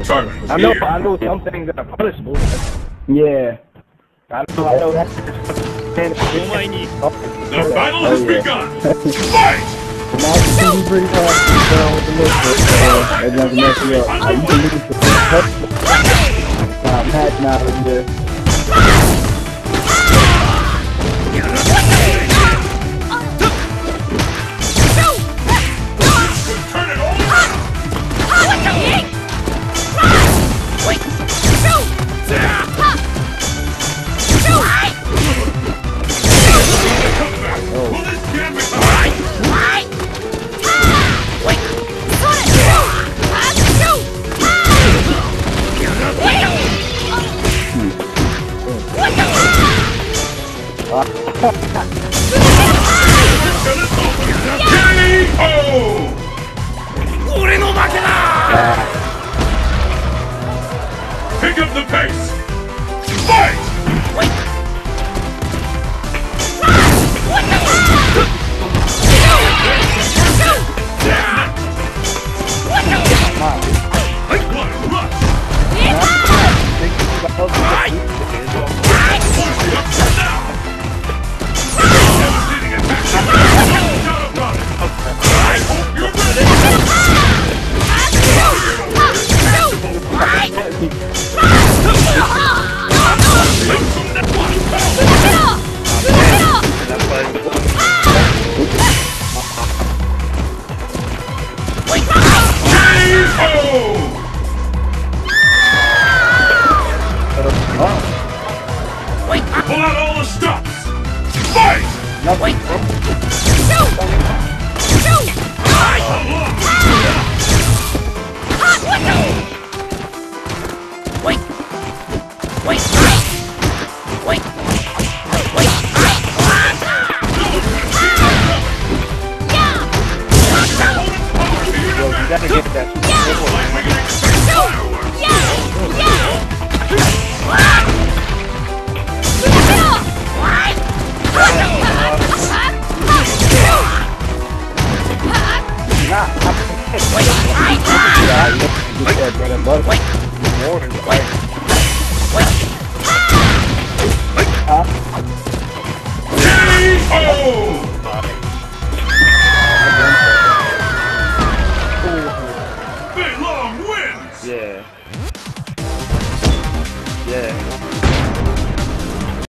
I know some things that are punishable. Yeah. I know that's The battle has begun! Fight! The match is going to be pretty hard to tell with the list, but it doesn't mess you up. You can lose the match now in there. Pick up the pace! Fight! Pull out all the stops! Fight! Wait! You gotta get that. Wait.